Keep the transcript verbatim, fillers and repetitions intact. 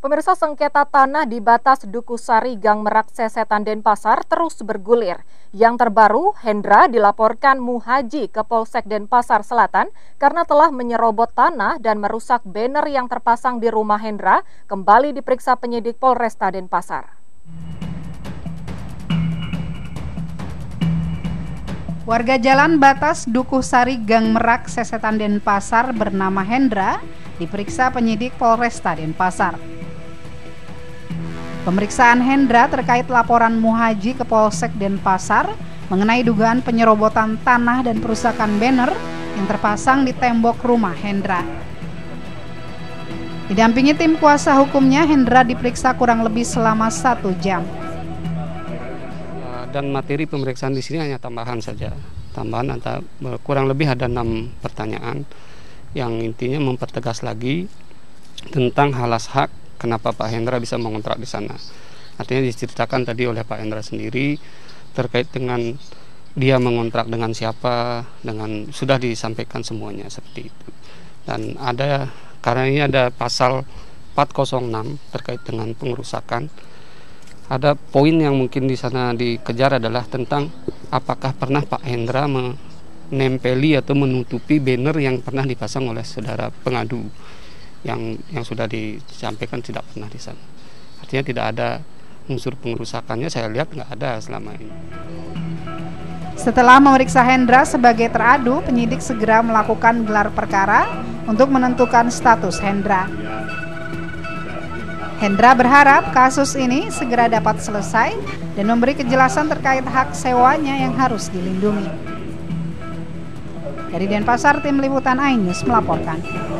Pemirsa, sengketa tanah di batas Dukusari Gang Merak Sesetan Denpasar terus bergulir. Yang terbaru, Hendra dilaporkan Muhaji ke Polsek Denpasar Selatan karena telah menyerobot tanah dan merusak banner yang terpasang di rumah Hendra, kembali diperiksa penyidik Polresta Denpasar. Warga jalan batas Dukusari Gang Merak Sesetan Denpasar bernama Hendra diperiksa penyidik Polresta Denpasar. Pemeriksaan Hendra terkait laporan Muhaji ke Polsek Denpasar mengenai dugaan penyerobotan tanah dan perusakan banner yang terpasang di tembok rumah Hendra. Didampingi tim kuasa hukumnya, Hendra diperiksa kurang lebih selama satu jam. Dan materi pemeriksaan di sini hanya tambahan saja, tambahan antara kurang lebih ada enam pertanyaan yang intinya mempertegas lagi tentang halas hak kenapa Pak Hendra bisa mengontrak di sana. Artinya diceritakan tadi oleh Pak Hendra sendiri terkait dengan dia mengontrak dengan siapa, dengan sudah disampaikan semuanya seperti itu. Dan ada karena ini ada pasal empat nol enam terkait dengan pengerusakan. Ada poin yang mungkin di sana dikejar adalah tentang apakah pernah Pak Hendra menempeli atau menutupi banner yang pernah dipasang oleh saudara pengadu yang yang sudah disampaikan tidak pernah di sana. Artinya tidak ada unsur pengerusakannya, saya lihat nggak ada selama ini. Setelah memeriksa Hendra sebagai teradu, penyidik segera melakukan gelar perkara untuk menentukan status Hendra. Hendra berharap kasus ini segera dapat selesai dan memberi kejelasan terkait hak sewanya yang harus dilindungi. Dari Denpasar, tim liputan iNews melaporkan.